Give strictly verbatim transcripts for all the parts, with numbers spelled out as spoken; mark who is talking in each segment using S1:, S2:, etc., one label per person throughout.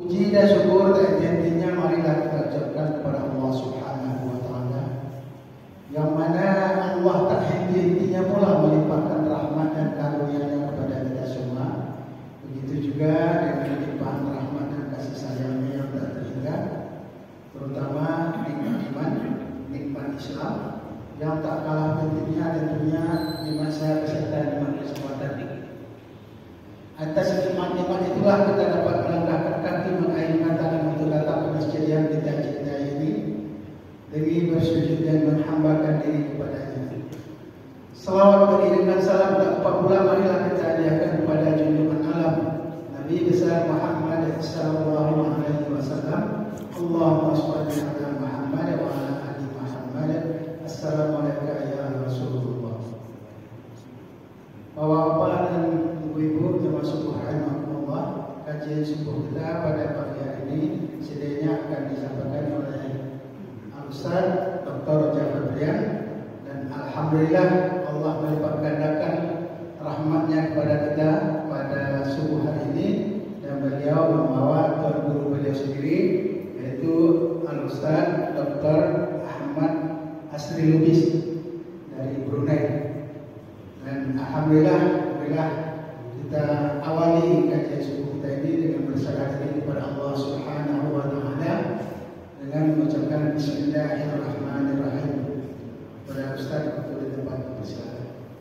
S1: Puji dan syukur tak henti-hentinya marilah kita ucapkan kepada Allah Subhanahu wa taala, yang mana Allah tak henti-hentinya pula melimpahkan rahmat dan karunia-Nya kepada kita semua. Begitu juga dengan limpahan rahmat dan kasih sayang-Nya yang tak terhingga, terutama nikmat iman, nikmat Islam yang tak kalah pentingnya tentunya di masa kesehatan dan kesempatan ini. Atas nikmat-nikmat itulah kita dapat melangkahkan kaki mengayunkan tangan untuk datang ke masjid yang kita cintai ini demi bersujud dan menghambakan diri kepada-Nya. Selawat beriringan salam tak lupa pula marilah kita hadiahkan kepada junjungan alam Nabi besar Muhammad sallallahu alaihi wasallam. Allahumma shalli ala Muhammad wa ala ali Muhammad. Assalamualaikum ya Rasulullah. Bapak-bapak dan ibu-ibu termasuk rahimakumullah, kajian subuh kita pada pagi hari ini sedianya akan disampaikan oleh Al-Ustaz Doktor Jafar Brian, dan alhamdulillah Allah melipat gandakan rahmatnya kepada kita pada subuh hari ini, dan beliau membawa tuan guru beliau sendiri yaitu Al-Ustaz Doktor Ahmad Asri Lubis dari Brunei. Dan alhamdulillah, alhamdulillah kita awali kajian subuh kita ini dengan berserah diri kepada Allah Subhanahu wa taala dengan mengucapkan bismillahirrahmanirrahim. Pada Ustaz waktu di tempat bersilakan.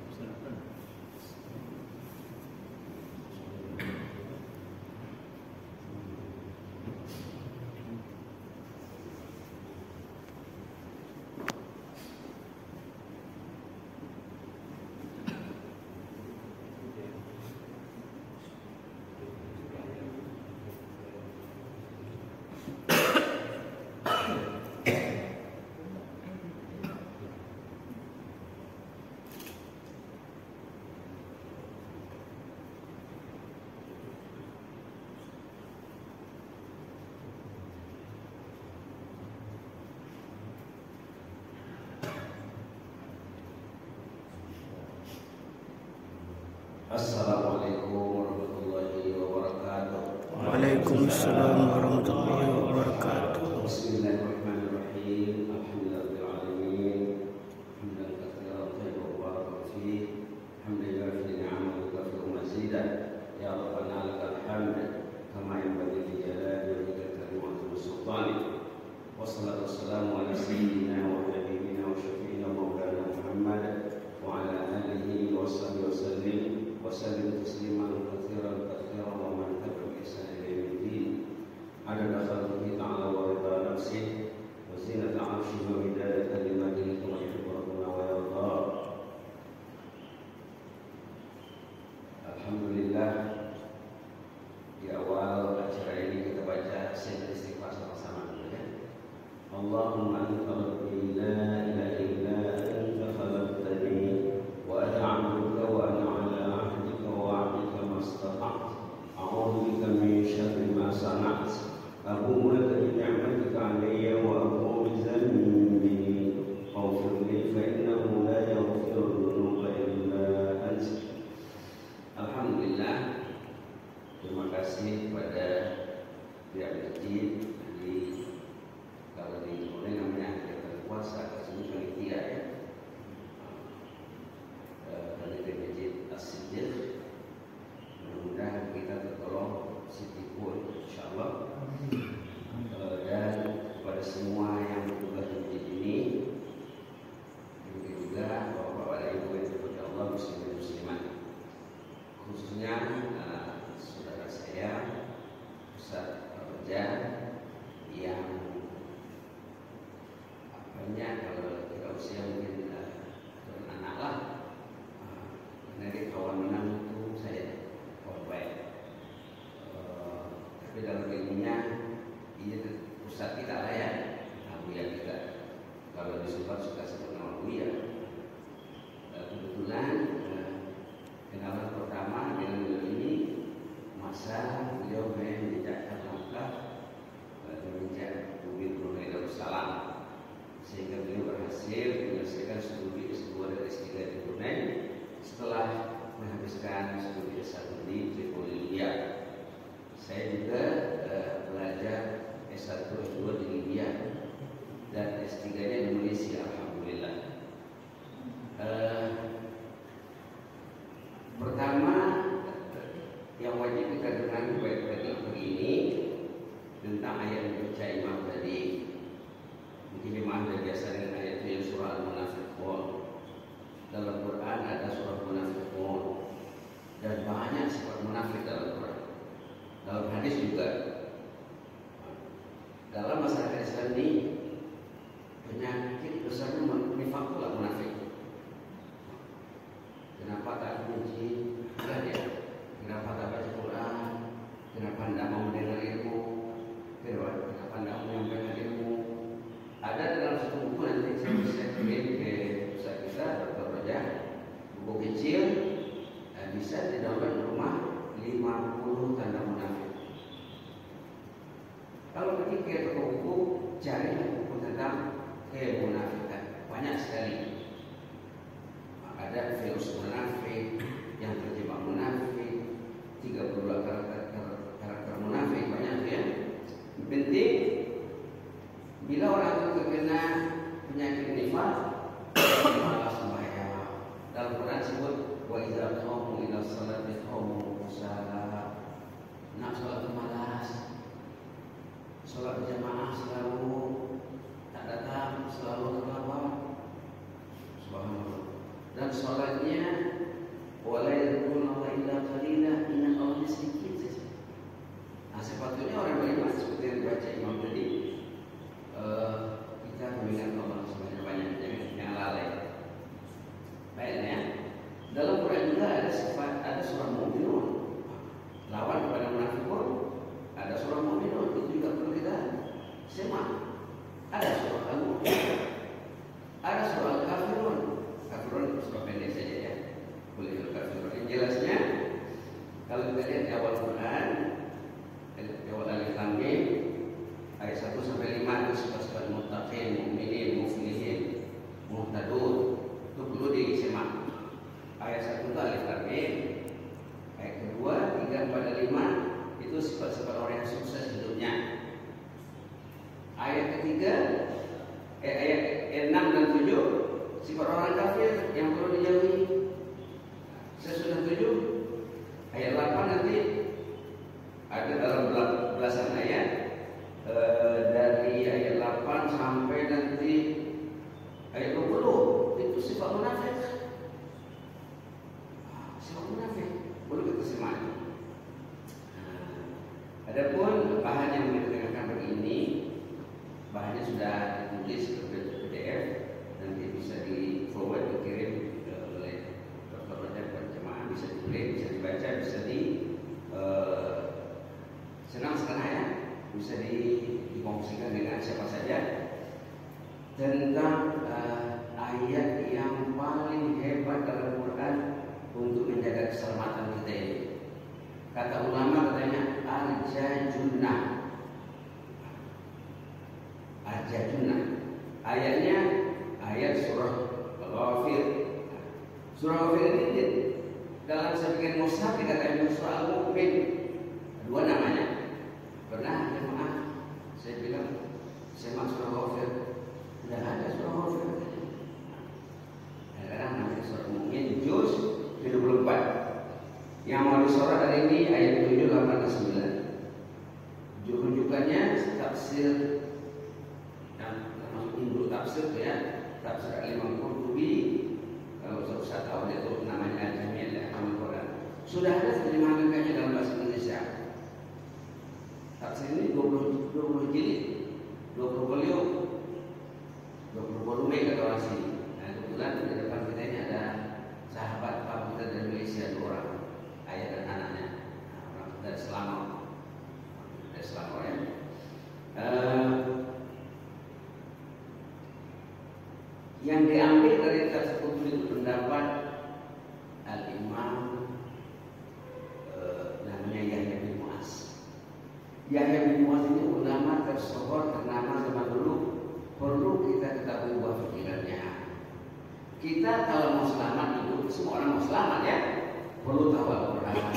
S2: Assalamualaikum warahmatullahi wabarakatuh.
S3: Waalaikumsalam warahmatullahi wabarakatuh.
S2: Bismillahirrahmanirrahim. Alhamdulillahirabbil alamin. Hamdan katsiran thayyiban mubarakan fihi. Hamdan fi ni'amati wa katsiran mazidan. Ya Rabbana lakal hamd kama yanbaghi li jalali wajhika wa azimi sultani. Wassalatu wassalamu ala sayyidina wa habibina wa syafi'ina maulana Muhammad wa ala alihi wa sahbihi wa sallim. Wasallim tasliman katsiran katsiran wa man tabi'a bi ihsan ila yaumil adada khalqihi ta'ala wa rida nafsihi wa zinata 'arshihi wa midada kalimatihi kama yuhibbu rabbuna wa yarda. Alhamdulillah, di awal acara ini kita baca syair istighfar sama-sama dulu ya. Allahumma anta rabbi la ilaha illa anta khalaqtani wa ana 'abduka wa ana أعوذ بك من شر ما صنعت أبوء لك بنعمتك علي وأبوء بذنبي فاغفر لي فإنه لا يغفر الذنوب إلا أنت. Alhamdulillah, terima kasih kepada pihak masjid. Jadi kalau di Brunei namanya kegiatan puasa, kesini panitia ya. Panitia masjid As-Siddiq. Mudah-mudahan kita tertolong sedikitpun insyaallah. Dan kepada semua yang bertugas di masjid ini, juga bapak-bapak dan ibu yang diberkati Allah, muslimin dan muslimat, khususnya uh, saudara saya Ustaz Raja yang apanya kalau kita usia mungkin uh, anak lah, uh, karena dia kawan menang itu saya baik. Uh, tapi dalam ilmunya ini pusat kita lah ya, Buya kita. Kalau disebut suka sebut nama Buya. Uh, kebetulan uh, kenalan pertama dengan beliau ini masa beliau main menjejakkan langkah uh, menjejak bumi Brunei Darussalam, sehingga beliau berhasil menyelesaikan studi S dua dan S tiga di Brunei setelah menghabiskan studi S satu di Tripoli, Libya. Saya juga uh, Kalau ketika toko buku, cari buku tentang kemunafikan. Banyak sekali. Ada virus munafik, yang terjebak munafik, tiga puluh dua karakter, karakter munafik, banyak ya. Penting, bila orang itu terkena penyakit nifaq, malas sembahyang. Dalam Quran disebut wa idza qamu ila sholati qamu kusala. Nak sholat malas, sholat berjamaah selalu tak datang, selalu terlambat. Subhanallah. Dan sholatnya wala yadhkuruna illa qalila, ingat Allah sedikit saja. Nah, sepatutnya orang beriman seperti yang dibaca Imam tadi, uh, kita mengingat Allah sebanyak-banyaknya, yang lalai. Baiknya, dalam Quran juga ada sifat, ada surah Mu'minun. Lawan kepada munafikun, ada surah Mu'minun, itu juga perlu kita simak. Ada surah Al-Mu'minun, ada surah Al-Kafirun. Kafirun itu surah pendek saja ya, boleh Al-Kafirun. Yang jelasnya, kalau kita lihat di awal Quran, di awal Alif Lam Mim, ayat satu sampai lima itu sifat-sifat muttaqin, mu'minin, muflihin, muhtadun. Itu perlu disimak. Ayat satu itu Alif Lam Mim. Ayat kedua, tiga, empat, dan lima itu sifat-sifat orang yang sukses hidupnya. Ayat ketiga, eh, ayat enam dan tujuh sifat orang kafir yang perlu dijauhi. Sesudah tujuh, ayat delapan nanti ada dalam belasan ayat, e, dari ayat delapan sampai nanti ayat dua puluh itu sifat munafik. Sifat munafik perlu kita simak. Adapun bahan yang kita dengarkan begini, bahannya sudah ditulis ke P D F, nanti bisa di forward, dikirim oleh dokter dan jemaah, bisa dibeli, bisa dibaca, bisa di uh, senang setengah ya, bisa di, dikongsikan dengan siapa saja tentang uh, ayat yang paling hebat dalam Quran untuk menjaga keselamatan kita ini. Kata ulama katanya al-jajunah. Al-jajunah. Ayatnya ayat surah Al-Ghafir. Surah Al-Ghafir ini dalam sebagian mushaf dikatakan surah Al-Mu'min. Dua namanya. Pernah jemaah saya bilang semak surah Al-Ghafir. Tidak ada surah Al-Ghafir. Kadang-kadang namanya surah Al-Mu'min juz tujuh puluh empat. Yang mau disorot hari ini ayat tujuh, delapan, dan sembilan. Rujukannya tafsir dan termasuk induk tafsir ya, tafsir Al-Imam Qurtubi. Kalau saya tahu dia itu namanya Jami' Al-Quran. Sudah ada terjemahan lengkapnya dalam bahasa Indonesia. Tafsir ini dua puluh, dua puluh jilid, dua puluh folio, dua puluh volume kata orang sini. Nah, kebetulan di depan kita ini ada sahabat Pak kita dari Malaysia dua orang, ayah dan anaknya, nah, orang dari Selangor, dari Selangor ya. Uh, yang diambil dari tafsir Qurtubi itu pendapat Al-Imam uh, namanya Yahya bin Mu'az. Yahya bin Mu'az ini ulama tersohor ternama zaman dulu. Perlu kita ketahui buah pikirannya. Kita kalau mau selamat itu, semua orang mau selamat ya, perlu tahu Al-Quran,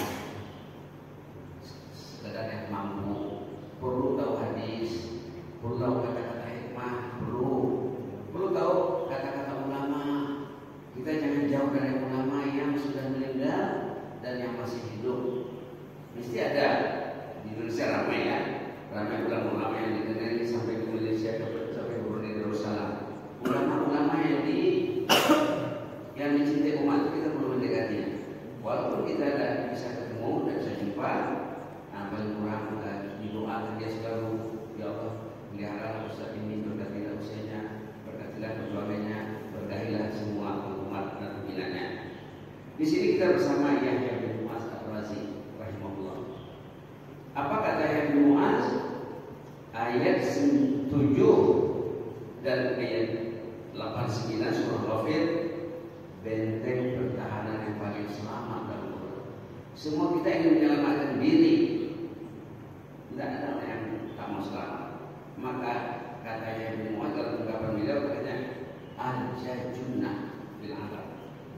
S2: sekedar yang mampu, perlu tahu hadis, perlu tahu kata-kata hikmah, perlu perlu tahu kata-kata ulama. Kita jangan jauh dari ulama yang sudah meninggal dan yang masih hidup. Mesti ada di Indonesia ramai ya, ramai ulama-ulama yang dikenal sampai ke Malaysia, sampai ke Brunei Darussalam. Ulama-ulama yang di yang mencintai umat itu kita perlu mendekati. Walaupun kita tidak bisa ketemu dan bisa jumpa, nah, paling kurang uh, didoakan dia selalu, ya Allah, pelihara Ustaz ini, berkatilah usianya, berkatilah perjuangannya, berkahilah semua umat dan pembinanya. Di sini kita bersama Yahya bin Mu'az Ar-Razi rahimahullah. Apa kata Yahya bin Mu'az? Ayat tujuh dan ayat delapan sembilan surah Ghafir, benteng pertahanan yang paling selamat dalam Quran. Semua kita ingin menyelamatkan diri. Tidak ada yang tak mau selamat.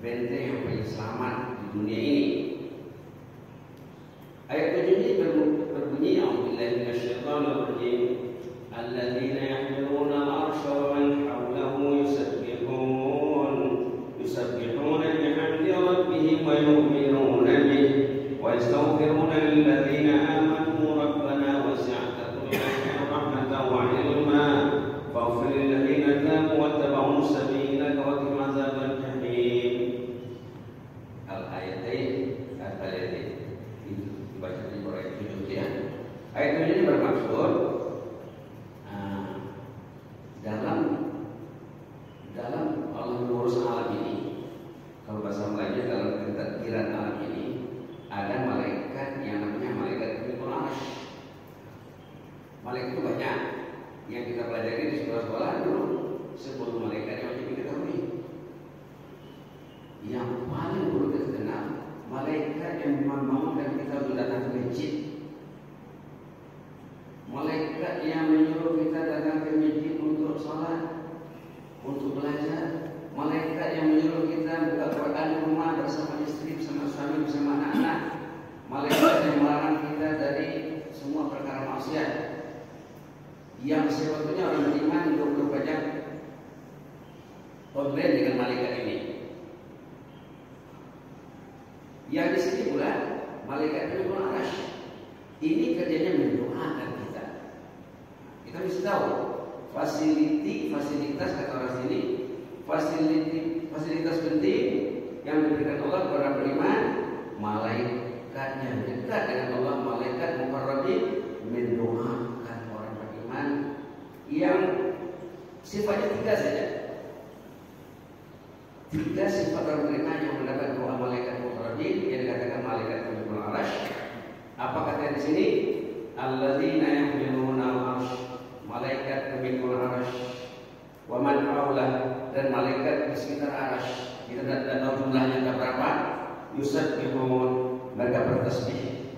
S2: benteng yang paling selamat di dunia ini. Ayat tujuh ini berbunyi, A'udzubillahi minasyaitonir rajim. Alladzina yahmiluna al-'arsya wa man hawlahu yusabbihun yusabbihuna bihamdi rabbihim wa yu'minuna bihi wa yastaghfiruna lilladzina amanu rabbana wasi'ta kulla shay'in rahmatan wa 'ilma faghfir lilladzina tabu wattaba'u sabilaka wa qina adzaban jahim. Al-ayatain al-ayatain baca di ayat tujuh ya. Ayat tujuh ini bermaksud uh, dalam dalam Allah mengurus alam ini. Kalau bahasa Melayu dalam ketadbiran alam ini ada malaikat yang namanya malaikat Rabbul Arsy. Malaikat itu banyak yang kita pelajari di sekolah-sekolah dulu. Sepuluh malaikat yang wajib diketahui. Yang paling perlu kita kenal malaikat yang membangunkan kita untuk datang ke masjid. Malaikat yang menyuruh kita datang ke masjid untuk salat, untuk belajar. Malaikat yang menyuruh kita buka Quran di rumah bersama istri, bersama suami, bersama anak-anak. Malaikat yang melarang kita dari semua perkara maksiat. Yang sebetulnya orang beriman dua puluh empat jam online dengan malaikat ini. Yang di sini pula malaikat Rabbul Arsy ini kerjanya mendoakan kita. Kita mesti tahu fasiliti fasilitas kata orang sini, fasiliti fasilitas penting yang diberikan Allah kepada beriman. Malaikatnya dekat dengan Allah, malaikat muqarrabin mendoakan orang beriman yang sifatnya tiga saja. Tiga sifat orang beriman yang mendapat doa malaikat muqarrabin yang dikatakan malaikat Rabbul Arsy. Apa kata di sini? Alladzina yahmiluna al-'arsy, malaikat Rabbul Arsy, wa man hawlah, dan malaikat di sekitar arsy. Kita tidak tahu jumlahnya berapa. Yusabbihun, mereka bertasbih.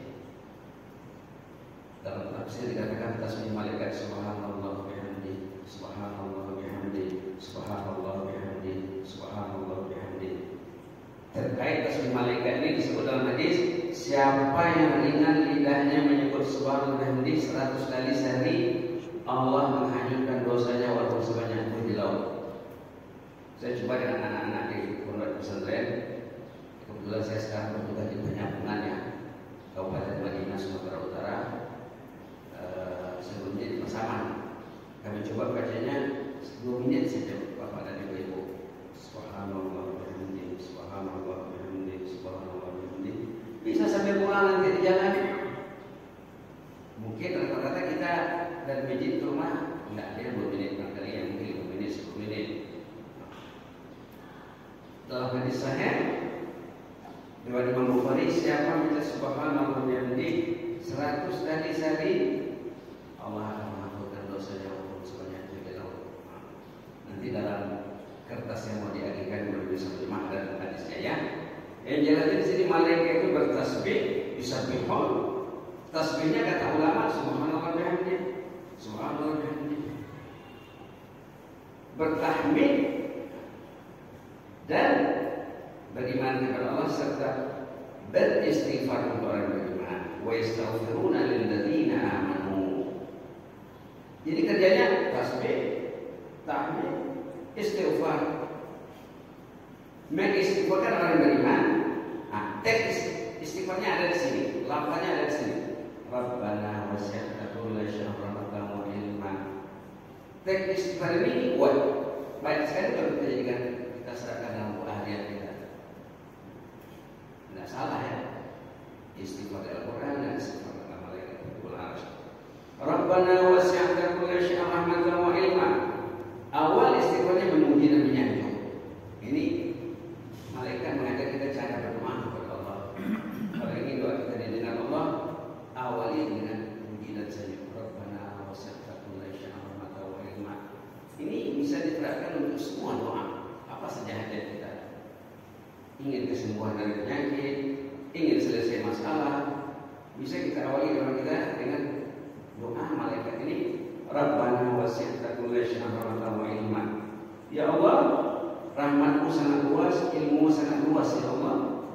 S2: Dalam tafsir dikatakan tasbih malaikat subhanallah bihamdi, subhanallah bihamdi, subhanallah bihamdi, subhanallah bihamdi. Terkait tasbih malaikat ini disebut dalam hadis, siapa yang ringan lidahnya menyebut subhanallah bihamdi seratus kali sehari, Allah menghanyutkan dosanya walaupun sebanyak bumi di laut. Saya coba dengan anak-anak di pondok pesantren. Kebetulan saya sekarang bertugas di penampungannya Kabupaten Madinah, Sumatera Utara. Uh, sebelumnya di Pasaman. Kami coba bacanya dua menit saja, Bapak dan Ibu-ibu. Subhanallah bihamdi, subhanallah bihamdi, subhanallah bihamdi. Bisa sampai pulang nanti di jalan. Mungkin rata-rata kita dari masjid ke rumah enggak ada dua menit, barangkali yang mungkin lima menit, sepuluh menit. Dalam hadis sahih riwayat Imam Bukhari, siapa membaca subhanallah bihamdi seratus kali sehari, Allah akan menghapuskan dosanya walaupun sebanyak tiga laut. Nanti dalam kertas yang mau diagikan berbeda sama jemaah dan hadisnya ya. Yang jelas di sini malaikat itu bertasbih, yusabbihun. Tasbihnya kata ulama subhanallah bihamdi, subhanallah bihamdi. Bertahmid dan beriman kepada Allah serta beristighfar untuk orang beriman. Wa yastaghfiruna lilladzina amanu. Jadi kerjanya tasbih, tahmid, istighfar. Mengistighfarkan orang beriman. Nah, teks istighfarnya ada di sini, lafaznya ada di sini. Rabbana wasi'ta kulla syai'in rahmatan wa 'ilma. Teks istighfar ini kuat. Baik sekali kalau kita jadikan kita serahkan dalam harian kita. Tidak salah ya. Istighfar Al-Quran dan istighfar dalam malaikat Rabbul Arsy. Rabbana wasi'ta kulla syai'in rahmatan wa 'ilma. Awal istighfarnya memuji dan menyanjung. Ini malaikat mengajak kita cara berdoa kepada Allah. Kalau ingin doa kita didengar Allah, awali dengan puji dan sanjung. Rabbana wasi'ta kulla syai'in rahmatan wa 'ilma. Ini bisa diterapkan untuk semua doa. Apa saja hajat kita. Ingin kesembuhan dari penyakit, ingin selesai masalah, bisa kita awali doa kita dengan doa malaikat ini. Rabbana wasi'ta kulla syai'in rahmatan wa 'ilma. Ya Allah, rahmatmu sangat luas, ilmu sangat luas ya Allah.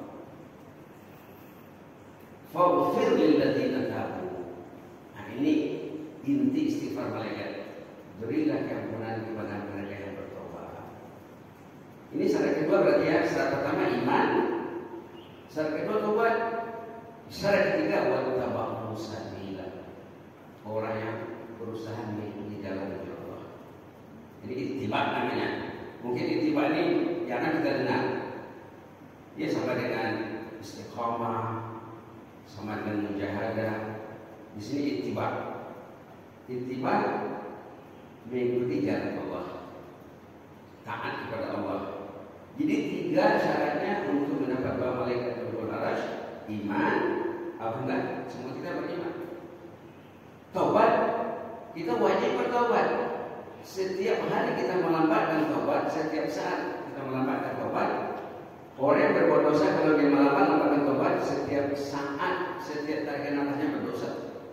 S2: Faghfir lil ladzina tabu. Nah ini inti istighfar malaikat. Berilah keampunan kepada mereka yang bertobat. Ini syarat kedua berarti ya. Syarat pertama iman, syarat kedua tobat, syarat ketiga wattaba'u sabila. Orang yang berusaha mengikuti jalan Allah. Jadi ittiba namanya. Mungkin ittiba ini jangan kita dengar. Dia sama dengan istiqamah, sama dengan mujahadah. Di sini ittiba. Ittiba mengikuti jalan Allah, taat kepada Allah. Jadi tiga syaratnya untuk mendapat bahwa malaikat Rabbul Arasy: iman, apa enggak? Semua kita beriman. Taubat, kita wajib bertaubat. Setiap hari kita melambatkan taubat, setiap saat kita melambatkan taubat. Orang yang berbuat dosa kalau dia melambat-lambatkan taubat, setiap saat, setiap tarikan nafasnya berdosa.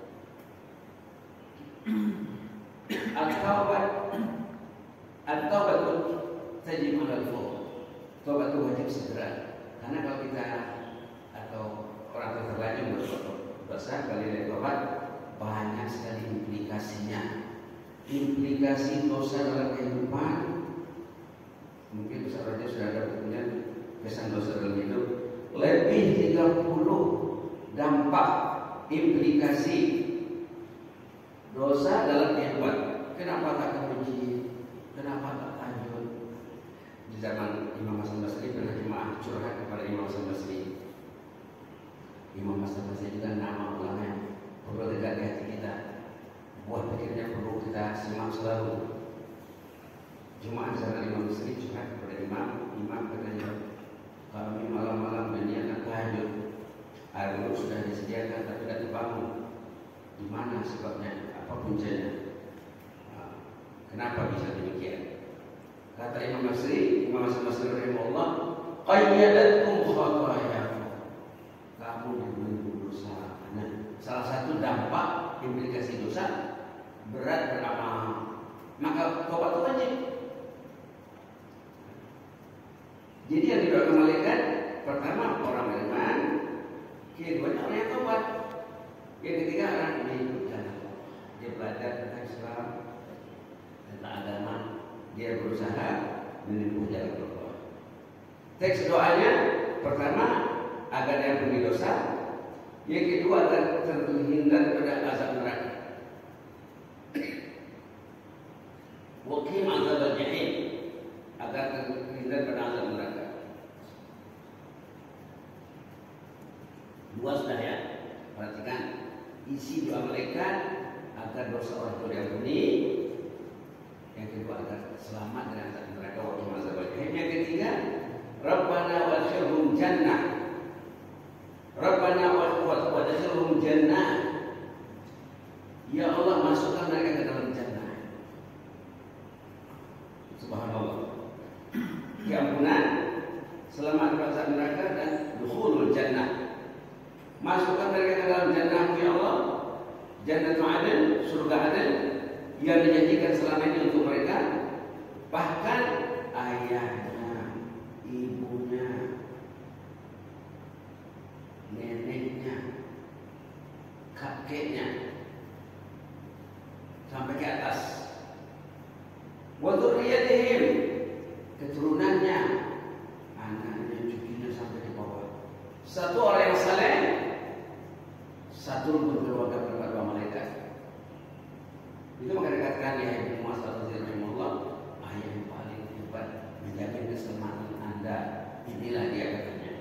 S2: At-taubat, at-taubat tajib alal fawr. Taubat itu wajib segera. Karena kalau kita atau orang terlanjur berbuat dosa, kali ini taubat banyak sekali implikasinya. Implikasi dosa dalam kehidupan. Mungkin besar saja sudah ada punya kesan dosa dalam hidup. Lebih tiga puluh dampak implikasi dosa dalam kehidupan. Kenapa tak kemuji? Kenapa tak tahajud? Di zaman Imam Hasan Basri pernah jemaah curhat kepada Imam Hasan Basri. Imam Hasan Basri juga nama ulama yang perlu dekat di hati kita. Buat pikirnya perlu kita simak selalu. Jemaah zaman Imam Basri curhat kepada Imam. Imam katanya, kami malam-malam berniat tahajud. Air wudhu sudah disediakan tapi tidak terbangun. Di mana sebabnya? Apa puncanya? Kenapa bisa demikian? Kata Imam Basri, Imam Hasan Basri rahimahullah, qayyadatkum khatayakum. Kamu diberi dosa. Nah, salah satu dampak implikasi dosa berat beramal. Maka taubat itu wajib. Jadi yang didoakan malaikat pertama orang beriman, keduanya orang yang taubat, yang ketiga orang yang mengikutkan. Dia belajar tentang Islam, tentang agama, dia berusaha menempuh jalan Allah. Teks doanya pertama agar dia ampuni dosa, yang kedua agar terhindar dari azab neraka. Waqim azab al-jahim, agar terhindar dari azab neraka. Dua sudah ya, perhatikan isi doa malaikat agar dosa orang itu diampuni. Yang kedua agar selamat dari azab neraka wa qina azabal. Yang ketiga, Rabbana wadkhilhum jannah. Rabbana wadkhilhum jannah. Ya Allah, masukkan mereka ke dalam jannah. Subhanallah. Keampunan, selamat dari azab neraka dan dukhulul jannah. Masukkan mereka ke dalam jannah ya Allah. Jannatul adn, surga adn yang dijanjikan selama ini untuk mereka. Bahkan ayahnya, ibunya, neneknya, kakeknya sampai ke atas. Wa dzurriyyatihim, keturunannya, anaknya, cucunya sampai ke bawah. Satu orang yang saleh, satu berkeluarga berkeluarga malaikat. Itu maka dikatakan ya Ibnu Mas'ud radhiyallahu ayah yang paling hebat menjamin keselamatan Anda. Inilah dia katanya.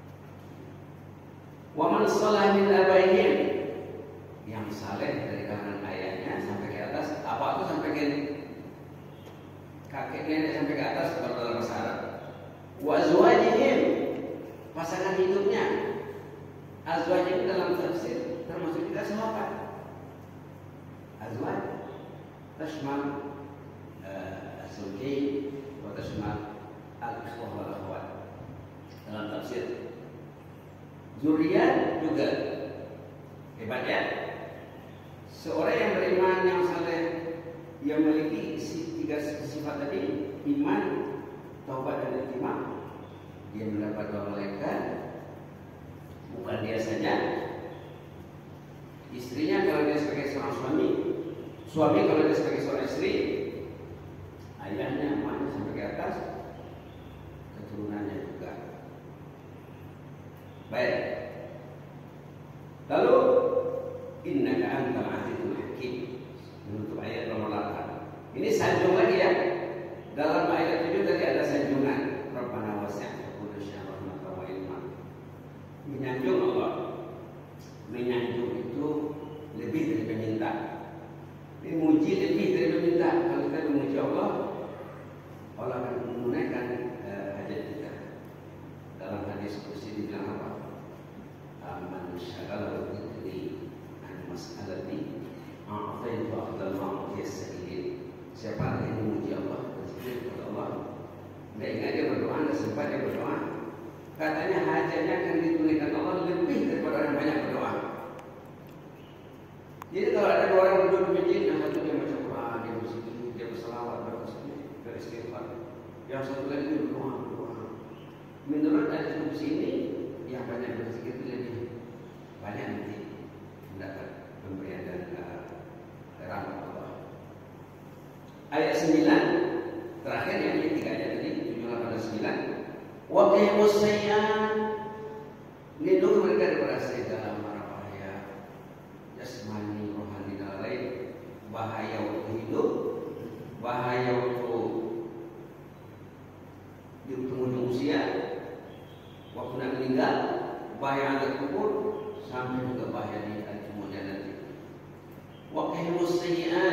S2: Wa man shalah min abaihim, yang saleh dari kalangan ayahnya sampai ke atas. Apa itu sampai ke kakek nenek sampai ke atas kalau dalam bahasa Arab. Wa azwajihim, pasangan hidupnya. Azwaj itu dalam tafsir termasuk kita sahabat. Azwaj tashmal az-zawjain wa tashmal al-ikhwah wal akhwat dalam tafsir. Zuriyat juga hebat ya. Seorang yang beriman yang saleh yang memiliki tiga sifat tadi, iman, taubat dan diterima, dia mendapat doa malaikat. Bukan dia saja, istrinya kalau dia sebagai seorang suami, suami kalau dia sebagai seorang istri, ayahnya, emaknya sampai ke atas, keturunannya juga. Baik. Lalu innaka antal azizul hakim, menutup ayat nomor delapan. Ini sanjung lagi ya. Dalam ayat tujuh tadi ada sanjungan. Rabbana wasi'ta kulla syai'in rahmatan wa ilman. Menyanjung Allah. Menyanjung itu lebih dari meminta. Memuji lebih dari meminta. Kalau kita memuji Allah, Allah akan menunaikan uh, hajat kita. Dalam hadis kursi dibilang apa? Man syaghala dzikri an mas'alati a'taitu afdal ma'ati as-sa'ilin. Siapa yang memuji Allah, berzikir kepada Allah, tidak ingat dia berdoa, tidak sempat dia berdoa, katanya hajatnya akan ditunaikan Allah lebih daripada orang banyak berdoa. Jadi kalau ada dua orang duduk di masjid, yang satu dia baca Quran, dia berzikir, dia berselawat, bertasbih, beristighfar, yang satu lagi berdoa, berdoa. Menurut hadis kursi ini, yang banyak berzikir itu lebih banyak nanti mendapat pemberian dan uh, rahmat Allah. Ayat sembilan terakhir yang ayat tiga ayat tadi tujuh delapan dan sembilan. Wa qimus sayyan, lindungi mereka daripada segala mara bahaya jasmani, rohani dan lain, bahaya waktu hidup, bahaya waktu di ujung usia, waktu nak meninggal, bahaya ada kubur, sampai juga bahaya di hari kemudian nanti. Wa qimus sayyan,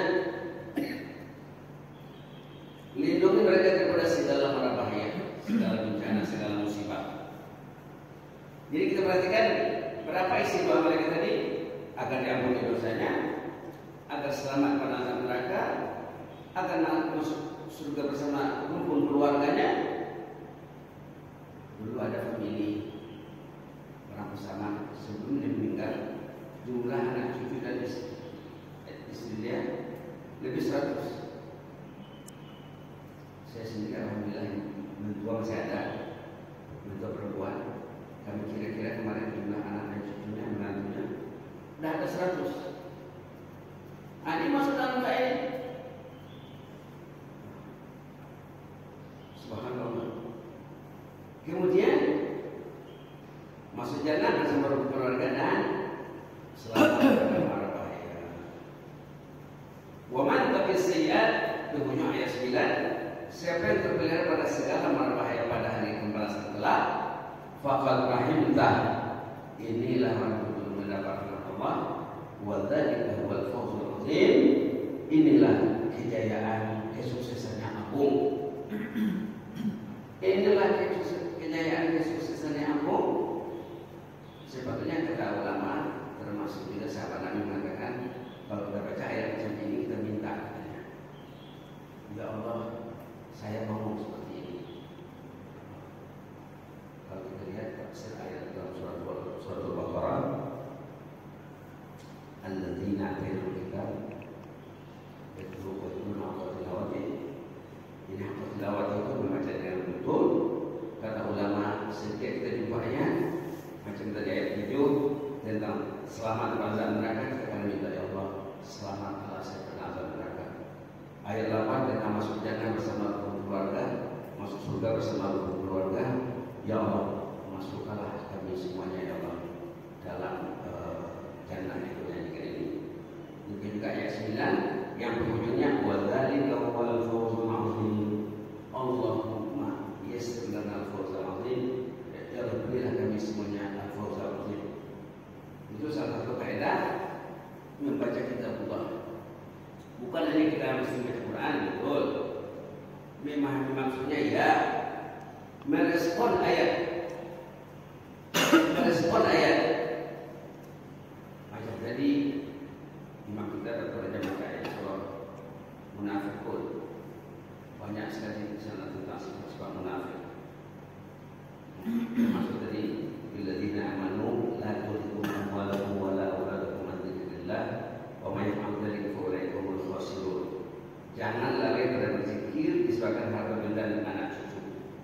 S2: lindungi mereka daripada segala mara bahaya, segala bencana, segala musibah. Jadi kita perhatikan berapa isi doa mereka tadi, agar diampuni dosanya, agar selamat pada azab neraka, agar masuk surga bersama rumpun keluarganya. Dulu ada famili orang bersama sebelum dia meninggal, jumlah anak cucu dan istri dia lebih seratus. Saya sendiri alhamdulillah mentua masih ada, mentua perempuan. Kami kira-kira kemarin jumlah anak dan cucunya, menantunya dah ada seratus. Ini masuk dalam kain. Subhanallah. Kemudian masuk jannah bersama keluarga dan selamat dari mara bahaya. Wa man taqis sayyi'at, di ujung ayat sembilan. Siapa yang terpelihara pada segala mara bahaya pada hari pembalasan kelak, faqad rahimtah, inilah orang yang mendapat rahmat Allah. Wa dzalika huwal fawzul azim, inilah kejayaan, kesuksesan yang agung. Inilah kejayaan, kesuksesan yang agung. Sebetulnya kata ulama, termasuk juga sahabat Nabi mengatakan, kalau kita baca ayat macam ini kita minta katanya, ya Allah, saya mau seperti ini. Kalau kita lihat tafsir ayat dalam surat surat Al-Baqarah, alladzina atainahum kitab yatluna haqqa tilawati. Ini haqqa tilawati itu membaca dengan betul. Kata ulama, setiap kita jumpa ayat macam tadi ayat tujuh tentang selamat pada azab neraka, kita akan minta ya Allah, selamatkanlah saya pada azab neraka. Ayat delapan tentang masuk jannah bersama keluarga, masuk surga bersama keluarga. Ya Allah, masukkanlah kami semuanya ya Allah dalam uh, jannah itu yang ini. Mungkin juga ayat sembilan yang penghujungnya wa dzalika huwal fawzul azim. Allahumma yassir lana al-fawzal azim. Ya Allah, berilah kami semuanya al-fawzal azim. Itu salah satu kaidah membaca kitab Allah. Bukan hanya kita mesti baca Quran, betul. Memahami maksudnya ya, merespon ayat, merespon ayat. Macam tadi imam kita berbaca baca ayat surah Munafiqun, banyak sekali di sana tentang sifat munafik. Maksud tadi, billadzina amanu la tulhikum amwaluhum wa la auladuhum an dzikrillah wa may yaf'al dzalika fa ulaika humul khasirun. Jangan lalai pada berzikir disebabkan harta benda dan anak cucu.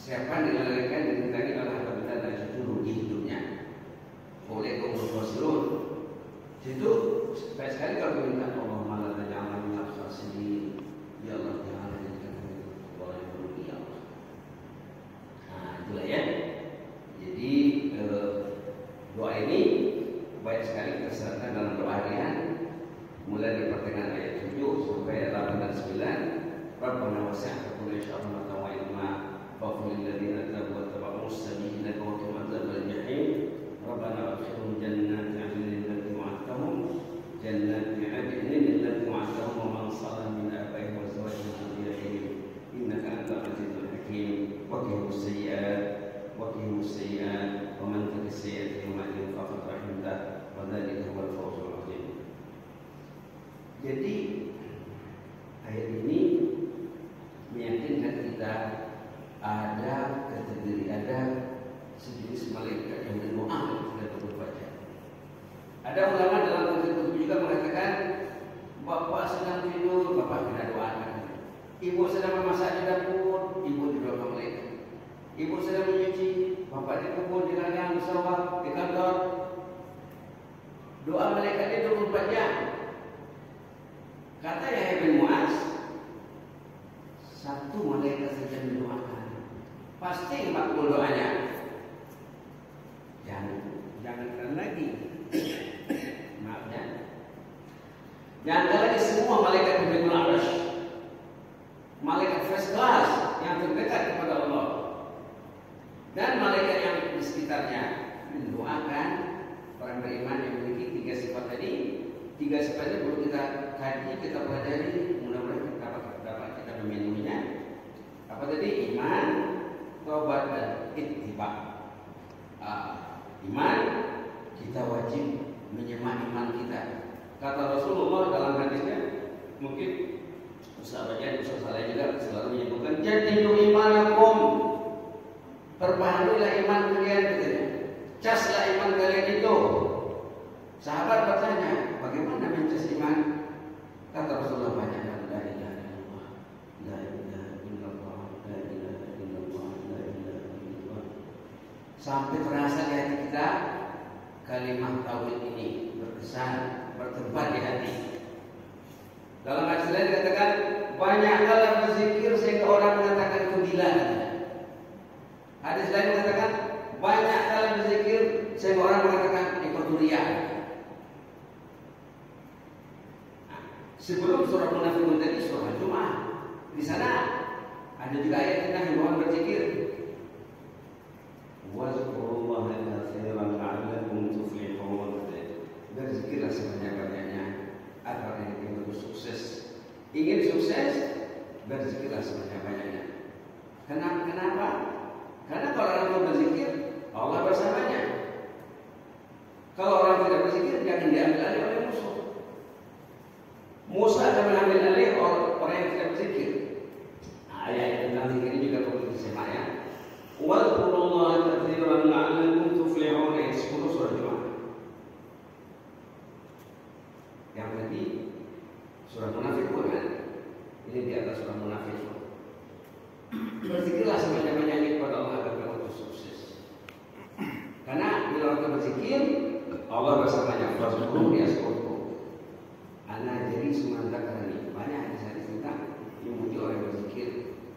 S2: Siapa dilalaikan dirintangi oleh harta benda dan itu rugi hidupnya. Oleh kaum muslimin. Situ baik sekali kalau minta Allah malah jangan menafsir sendiri. Ya Allah jangan jadikan orang yang merugi ya Allah. Nah itulah ya. Jadi eh, doa ini baik sekali terserahkan dalam doa harian mulai dari pertengahan ayat tujuh sampai ayat delapan dan sembilan. Rabbana wasi'ta kulla syai'in rahmatan wa ilma faghfir lil ladzina tabu wa tabi'u sabilaka wa qina adzaban jahim. Rabbana adkhilhum jannatin 'adnin allati wa'adtahum jannatin 'adnin allati wa'adtahum wa man salaha min abaihim wa azwajihim wa dhurriyyatihim innaka antal 'azizul hakim. Wa qihim as-sayyi'at wa qihim as-sayyi'at wa man taqi as-sayyi'ati yawma idhin faqad rahimtah wa dzalika huwal fawzul 'azim. Jadi ayat ini meyakinkan kita ada kategori, ada sejenis malaikat yang berdoa ketika berbaca. Ada ulama dalam tafsir juga mengatakan bapak sedang tidur, bapak kena doakan. Ibu sedang memasak di dapur, ibu didoakan malaikat. Ibu sedang menyuci, bapak di kebun, di ladang, di sawah, di kantor. Doa malaikat itu dua puluh empat jam. Kata Yahya bin Mu'az, satu malaikat saja mendoakan, pasti makbul doanya. Jangan, jangankan lagi, maaf ya, jangan lagi semua malaikat di Baitul Arasy, malaikat first class yang terdekat kepada Allah, dan malaikat yang di sekitarnya mendoakan orang beriman yang memiliki tiga sifat tadi. Tiga sifatnya perlu kita kaji, kita pelajari, mudah-mudahan kita dapat, dapat kita memenuhinya. Apa tadi? Iman, taubat, dan ittiba. Ah, iman, kita wajib menyemak iman kita. Kata Rasulullah dalam hadisnya, mungkin Ustaz baca, Ustaz Saleh juga selalu menyebutkan, jadidu imanakum, perbaharuilah iman kalian, katanya. Caslah iman kalian itu. Sahabat bertanya, bagaimana mencas iman? Kata Rasulullah banyak, la ilaha illallah, la ilaha illallah, la ilaha illallah, la ilaha illallah. Sampai terasa di hati kita kalimat tauhid ini berkesan, bertempat di hati. Dalam hadis lain dikatakan, banyaklah berzikir sehingga orang mengatakan itu gila. Hadis lain mengatakan, banyaklah berzikir sehingga orang mengatakan itu riya. Sebelum surah Munafiqun tadi surah Jumat, di sana ada juga ayat tentang himbauan berzikir. Wazkurullaha katsiran la'allakum tuflihun. Berzikirlah sebanyak-banyaknya agar kita sukses. Ingin sukses, berzikirlah sebanyak-banyaknya. Kenapa? Kenapa? Karena kalau orang itu berzikir, Allah bersamanya. Kalau orang tidak berzikir, jangan diambil alih oleh musuh. Musa akan mengambil alih orang yang tidak berzikir. Nah, ayat tentang zikir ini juga perlu disimak ya. Wadkurullaha katsiran la'allakum tuflihun. Ayat sepuluh surah Jumat. Yang tadi surah Munafiqun kan? Ini di atas surah Munafiqun. Berzikirlah sebanyak-banyaknya kepada Allah agar kamu sukses. Karena bila orang berzikir, Allah bersamanya. Fazkurun yaskurkum. Anak jadi semata karena banyak hadis hadis tentang memuji orang yang berzikir.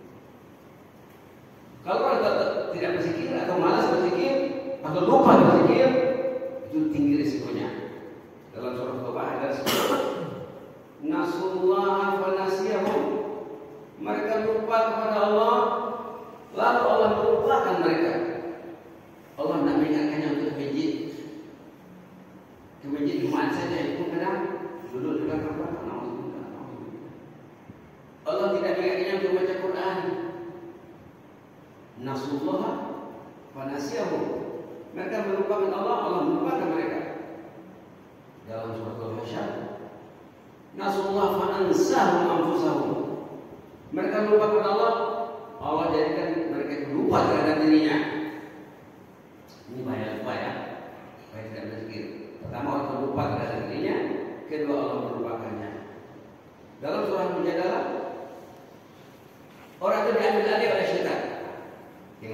S2: Kalau orang tidak berzikir atau malas berzikir atau lupa berzikir, itu tinggi risikonya. Dalam surah Taubah ada sebut Nasullah fa nasiyahum. Mereka lupa kepada Allah, lalu Allah melupakan mereka. Allah tidak mengingatkannya untuk ke masjid. Ke masjid Jumat saja itu kadang duduk di belakang belakang. Allah tidak mengingatkannya untuk baca Quran. Nasullah fa nasiyahum. Mereka melupakan Allah, Allah melupakan mereka. Dalam surah Al-Hasyr, Nasullah fa ansahum anfusahum. Mereka melupakan Allah, Allah jadikan mereka lupa terhadap dirinya. Ini bahaya bahaya. Bahaya tidak berzikir. Pertama orang lupa terhadap dirinya, kedua Allah melupakannya. Dalam surah Mujadalah, orang itu diambil alih oleh syaitan. Dia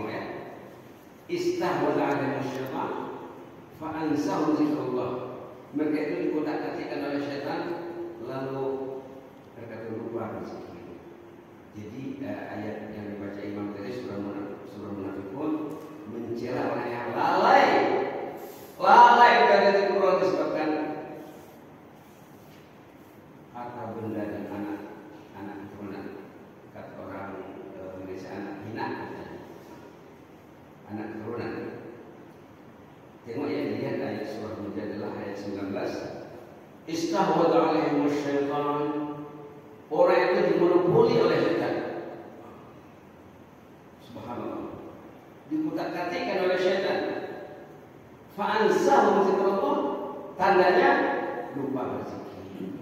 S2: istahwadha 'alaihim syaitan fa ansahum zikrullah. Mereka itu dikotak-katikkan oleh syaitan lalu mereka lupa berzikir. Jadi eh, ayat yang dibaca Imam tadi surah surah Munafikun mencela orang yang lalai, lalai dari zikrullah disebabkan harta benda dan anak anak keturunan. Kata orang eh, Malaysia anak hina, anak keturunan. Tengok ya, lihat ayat surah Mujadalah ayat sembilan belas. Istahwadha 'alaihim syaitan. Orang itu dimonopoli oleh syaitan. Subhanallah. Dikutak-katikkan oleh syaitan. Fa ansahum zikrullah. Tandanya lupa berzikir.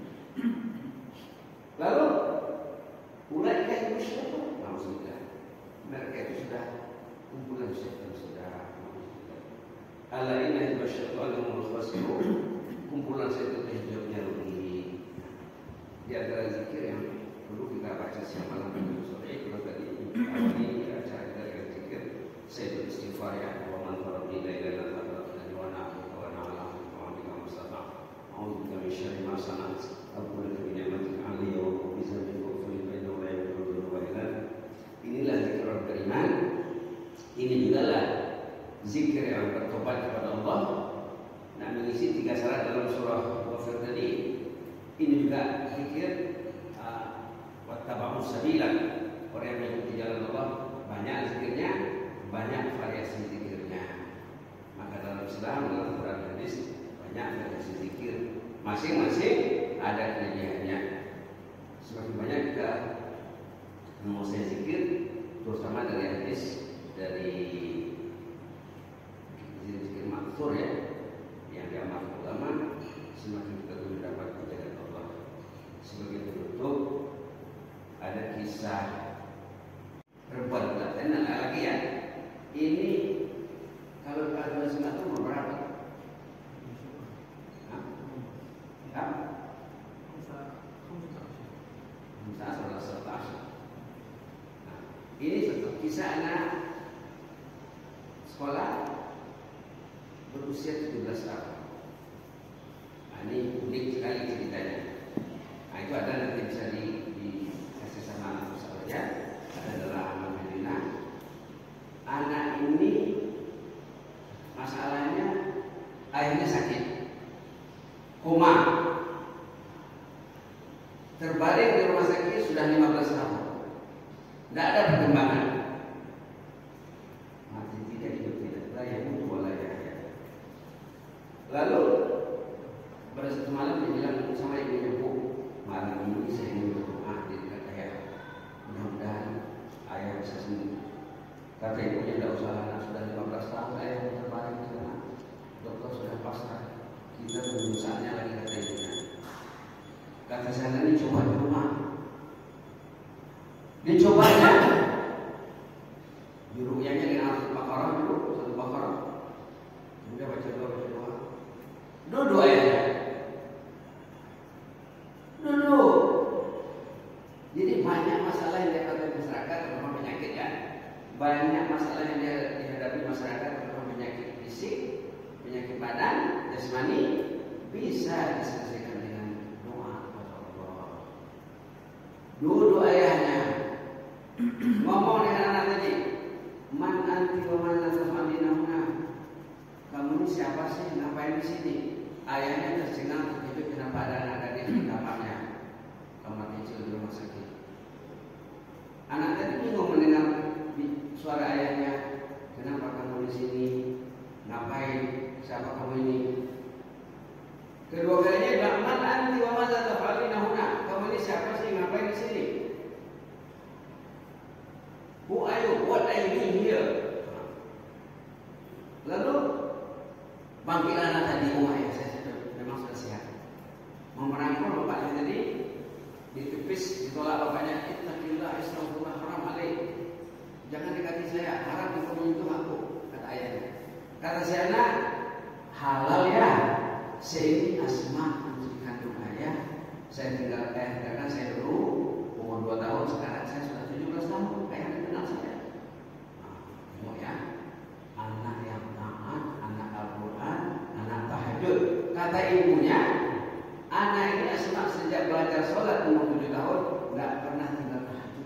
S2: Lalu ulaika musyriqun. Maksudnya mereka itu sudah kumpulan syaitan sudah. Ala inna basyaitan humul khasirun. Kumpulan syaitan hijabnya rugi. Di antara zikir yang perlu kita baca siang malam itu sore kalau tadi awalnya acara kita dengan zikir saya beristighfar ya wa man farqi lailan qadran wa na'am wa na'lam wa bika mustafa a'udzu bika min syarri ma sana'at aqulu bi ni'matika 'alayya wa bi dhanbi wa fi baina wa yaqulu wa ila. Inilah zikir orang beriman. Ini juga lah zikir yang bertobat kepada Allah. Nak mengisi tiga syarat dalam surah Ghafir tadi. Ini juga zikir wattaba'us sabila. Orang yang mengikuti jalan Allah banyak zikirnya, banyak variasi zikirnya. Maka dalam Islam, dalam Quran dan hadis banyak variasi zikir. Masing-masing ada kelebihannya. Semakin banyak kita menguasai zikir, terutama dari hadis, dari zikir maksur ya, yang diamalkan ulama, semakin kita mendapat kejayaan Allah. Sebagai penutup, ada kisah perempuan telaten lagi ya. Ini kalau ada sunat itu berapa? Hah? Hah? Salah satu. Nah, ini satu kisah anak sekolah berusia tujuh belas tahun. Nah, ini unik sekali ceritanya. Nah, itu ada nanti bisa di, dikasih sama anak saja. Ada adalah Ahmad Medina. Anak ini masalahnya ayahnya sakit, koma, terbaring di rumah sakit sudah lima belas tahun, tidak ada perkembangan. Mati tidak, hidup tidak, layak mutu layak. Lalu pada satu malam dia bilang sama ibunya, Bu, malam ini saya ingin berdoa di dekat ayah, mudah-mudahan ayah bisa sembuh. Kata ibunya, tidak usah, anak sudah lima belas tahun ayah terbaring di sana, dokter sudah pasrah, kita berusaha lagi, kata ibunya. Kata saya, ini coba di rumah. Dicobanya di rukyahnya dengan Al-Baqarah dulu, satu Baqarah, kemudian baca doa, baca doa, duduk ayahnya, duduk. Jadi banyak masalah yang dihadapi masyarakat terutama penyakit ya, banyak masalah yang dihadapi masyarakat terutama penyakit fisik, penyakit badan, jasmani, bisa diselesaikan dengan doa kepada Allah. Duduk ayahnya, ngomong dengan anak tadi, man anti wa man tafalina. Kamu ini siapa sih? Ngapain di sini? Ayahnya tercengang terkejut, kenapa ada anak gadis di kamarnya, kamar kecil di rumah sakit. Anak tadi bingung mendengar suara ayahnya. Kenapa kamu di sini? Ngapain? Siapa kamu ini? Kedua kalinya bilang, man anti wa man tafalina. Kamu ini siapa sih? Ngapain di sini? Who are you? What are you doing here? Lalu bangkitlah anak tadi, oh ayah saya sudah, memang sudah sehat. Mau merangkul bapaknya tadi, ditepis, ditolak bapaknya. Ittaqillah, istaghfirullah, haram alaik. Jangan dekati saya, haram engkau menyentuh aku, kata ayahnya. Kata si anak, halal ya. Saya ini Asma untuk kandung ayah. Saya tinggal eh karena saya dulu umur dua tahun, sekarang saya sudah tujuh belas tahun. Ayah kenal saya. Nah, tengok ya. Anak ibunya, anak ini Asma sejak belajar sholat umur tujuh tahun nggak pernah tinggal tahajud.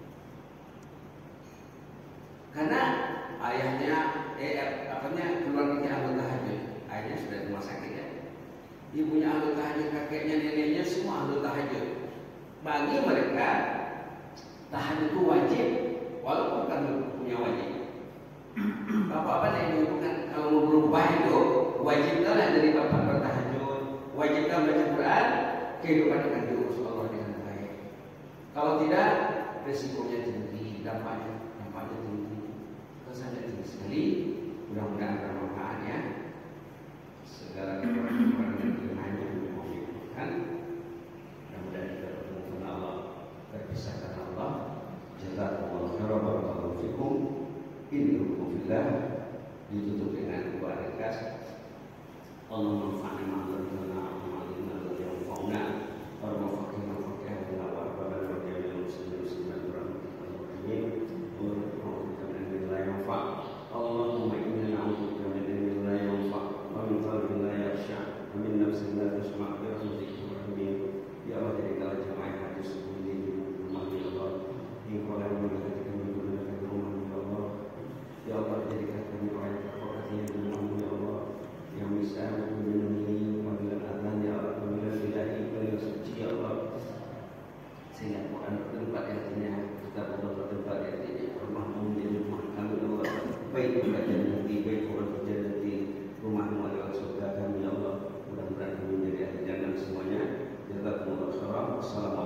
S2: Karena ayahnya, eh apanya keluarganya ahli tahajud, ayahnya sudah di rumah sakit ya. Ibunya ahli tahajud, kakeknya, neneknya semua ahli tahajud. Bagi mereka tahajud itu wajib, walaupun bukan punya wajib. Bapak-bapak yang bukan kalau mau berubah itu wajiblah dari bapak bertahajud, wajiblah baca Quran, kehidupan akan diurus Allah dengan baik. Kalau tidak, resikonya tinggi, dampaknya dampaknya tinggi, kesannya tinggi sekali. Mudah-mudahan bermanfaat ya. Segala kekurangan dan kelemahannya memungkinkan. Mudah-mudahan kita bertemu dengan Allah, berpisah dengan Allah. Jazakumullahu khairan wa barakallahu fikum. Ini rukufillah ditutup dengan dua ringkas. Allah manfa'na ma'amalina ma'amalina yang fauna warmafakir mafakir lawar badan wajah yang muslim muslimat berahmatullahi warahmatullahi wabarakatuh yang fa' Allahumma inna na'udzubika min ilmin la yanfa' wa min qalbin la yakhsha wa min nafsin la tashma' bi rahmatika amin. Ya Allah, jadikanlah jamaah haji subuh ini rumah ya Allah, engkau yang memberkati kami menggunakan rumah ya Allah. Ya Allah, jadikan kami orang yang terhormat ya Allah, yang bisa melindungi panggilan azan ya Allah, panggilan ilahi, panggilan suci ya Allah, sehingga Quran bertempat di hatinya, kita Allah bertempat di hatinya, rumahmu menjadi rumah kami ya Allah, baik belajar nanti, baik Quran belajar nanti, rumahmu adalah surga kami ya Allah. Mudah-mudahan kami menjadi ahli jannah semuanya. Jazakumullahu khairan. Wassalamualaikum.